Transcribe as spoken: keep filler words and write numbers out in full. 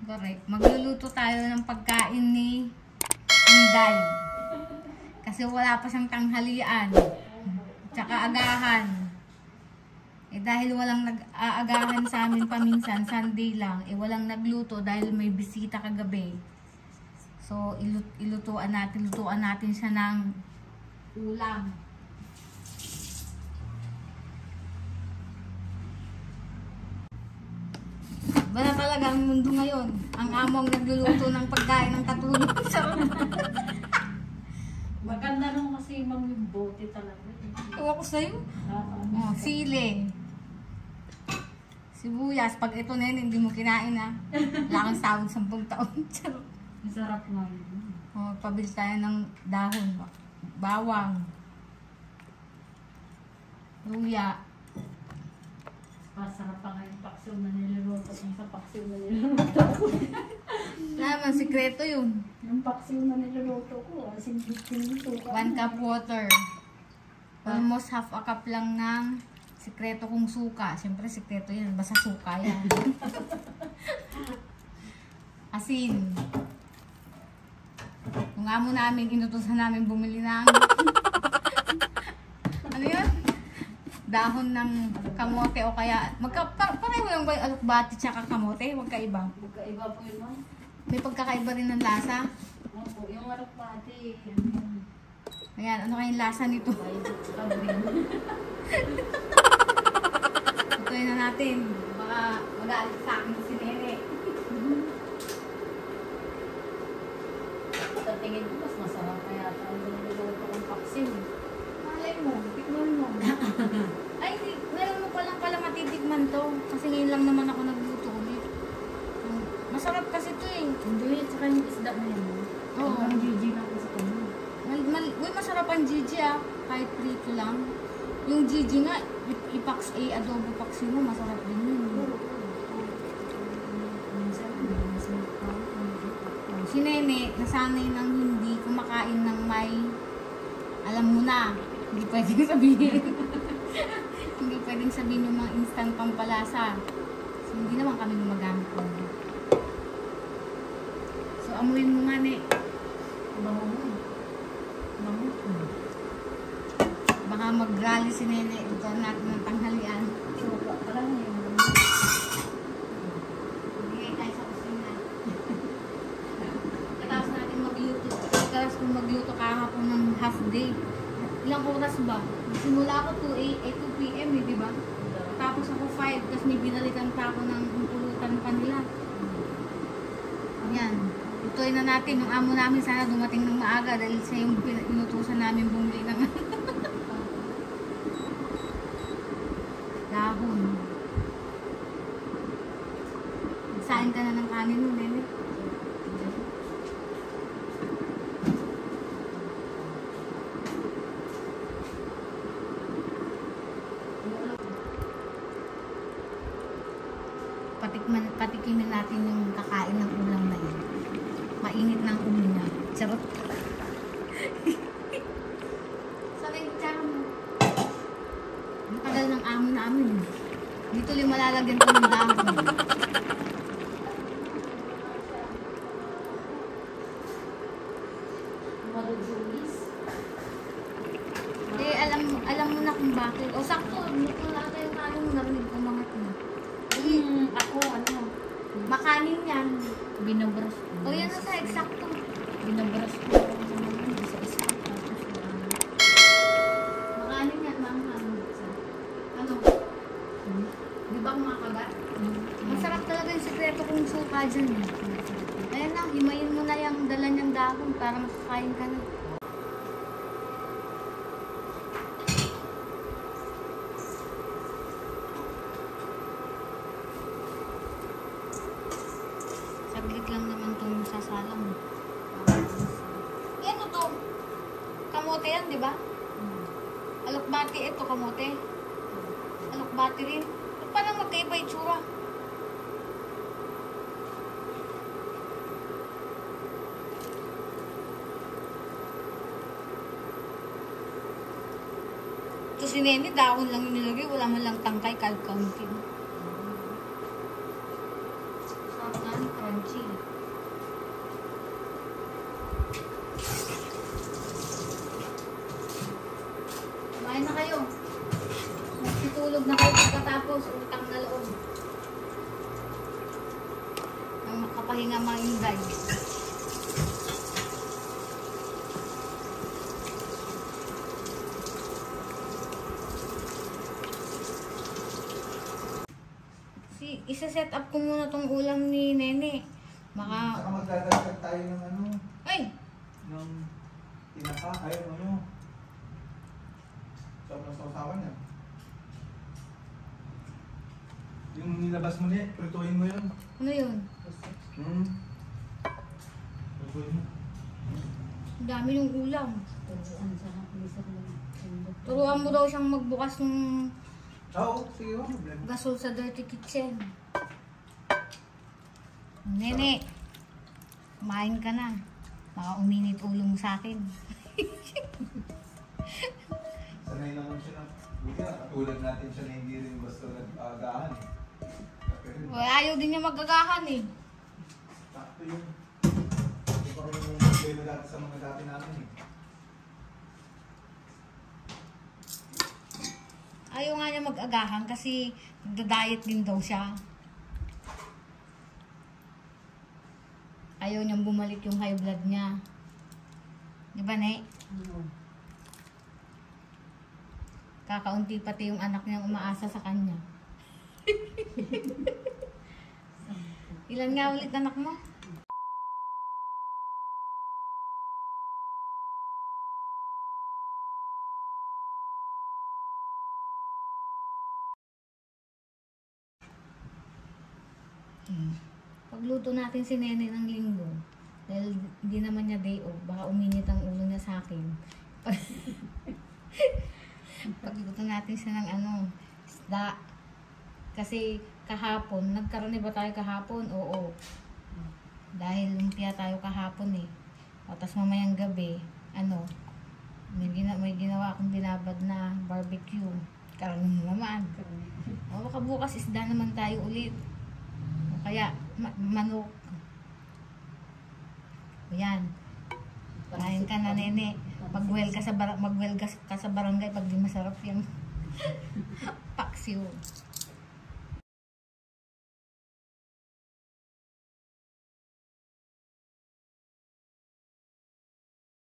Correct. Magluluto tayo ng pagkain ni Inday. Kasi wala pa siyang tanghalian. Tsaka agahan. Eh dahil walang nag-aagahan sa amin paminsan, Sunday lang, eh walang nagluto dahil may bisita kagabi. So ilut ilutuan natin, lutuan natin siya ng ulam. Wala talaga ang mundo ngayon. Ang among nagluluto ng pagkain ng katulog. Maganda nung kasi yung bote talaga. Ewan ko sa'yo. Oh, sili. Sibuyas. Pag ito na yun, hindi mo kinain ha. Wala kang sahod sampung taon. Masarap nga. Oh, pabili tayo ng dahon. Bawang. Luya. Masarap pa nga yung paksiw na niluluto. Yung sa paksiw na niluluto ko. Naman, sikreto yun. Yung paksiw na niluluto ko. Asin nito. One cup water. Almost half a cup lang ng sikreto kong suka. Siyempre, sikreto yan. Basta suka yan. Asin. Yung amo namin, inutusan namin bumili ng ano yun? Dahon ng kamote o kaya magka, pareho lang ba yung alukbati tsaka kamote? Magkaiba. Magkaiba po yun, ma'am. May pagkakaiba rin ng lasa. Opo, yung alukbati. Ayan, ano kayong lasa nito? Ituloy na natin. Baka mag-aalit sa akin si Nene. Sa tingin ko, mas masarap kaya ang niluluto kong paksiw. Malay mo, tikman mo. Ay, hindi. Meron mo palang pala matitikman to. Kasi ngayon lang naman ako nagluto ulit. Masarap kasi to eh. Enjoy it, saka yung isda na yan. Oo. Ang Gigi lang kasi kami. Mal, mal, uy, masarap ang Gigi ah. Kahit prito lang. Yung Gigi nga, ipaks a adobo paksi mo, masarap din yun. Si Nene, nasanay ng hindi kumakain ng may, alam mo na, hindi pwedeng sabihin. Hindi pwedeng sabihin yung mga instant pampalasa. So, hindi naman kami gumagamit ko. So, amuin mo nga, Ne. Bango mo. Bango mo. Baka mag-rally si Nene. Ito natin ng tanghalian. Suka pa lang yun. Bigay tayo sa kusina. Katapos natin magluto. Katapos kung magluto kahapon ng half day. Ilang oras ba? Simula ako two p m eh, di ba? Tapos ako five, tapos may binalitan pa ako ng pulutan pa nila. Yan. Ituloy na natin. Yung amo namin sana dumating ng maaga dahil siya yung inutusan namin bumili ng dahon. Sain ka na ng kanin mo, Nene. Patikman, patikimin natin yung kakain ng ulam na yun. Mainit ng ulo niya. Charot. Sana yung tsara mo. Ang tagal ng amo namin. Dito ulit malalagyan ko ng dahon. Malujulis. Eh, alam, alam mo na kung bakit. O, sakto. Dito na tayo kanin mo. Narinig ko mga ito. Hmm, ako, ano, Makanin yan. binabras ko. O, yan na sa eksakto. Binabras ko. Sa isa. Makanin yan, manghang. Ano? Hmm. Di ba kumakagat? Hmm. Masarap talaga yung sikreto kong suka dyan. Eh. Ayan na, himayin mo na yung dala niyang dahon para makakain ka na. Saglit lang naman itong sasalang. Yan o to. Kamote yan, di ba? Hmm. Alokbati ito, kamote. Alokbati rin. Parang magkaiba itsura. Ito si Nene, dahon lang yung nilagay. Wala man lang tangkay, kalkaunti. Sarap nga, crunchy. sa utang na loob. Ang makapahinga mga Inday. Si, isa-set up ko muna tong ulam ni Nene. Maka... Saka magdadagdag tayo ng ano, Ay! ng tinapa, ay ano. Sobrang sausawan yan. Yung nilabas mo niya, prituhin mo yun. Ano yun? Hmm. Prituhin mo. Ang dami ng ulam. Turuan sa kapisa ko lang. Turuan mo daw siyang magbukas ng Oo, sige mo. Problema. gasol sa dirty kitchen. Nene, kumain ka na. Baka uminit ulo mo sa akin. Sanay naman siya na. Buti na, katulad natin siya na hindi rin basta nag-aagahan. O, ayaw din niya magagahan eh. Sakto yun. Ito pa rin yung problema dati sa mga dati natin eh. Ayaw nga niya mag-agahan kasi nagda-diet din daw siya. Ayaw niyang bumalik yung high blood niya. Di ba, Ne? Oo. Kakaunti pati yung anak niyang umaasa sa kanya. Ilan nga ulit anak mo? Hmm. Pagluto natin si Nene ng linggo, dahil hindi naman niya day off, baka uminit ang ulo niya sa akin. Pagluto natin siya ng ano, isda. Kasi kahapon, nagkarani ba tayo kahapon? Oo. Dahil lumpia tayo kahapon eh. O, tas mamayang gabi, ano, may, gina may ginawa akong binabad na barbecue. Karani naman. O, baka bukas isda naman tayo ulit. O kaya, ma manok. O yan. Kain ka na, Nene. Mag-well ka sa bar mag-well ka sa barangay pag di masarap yung paksiw.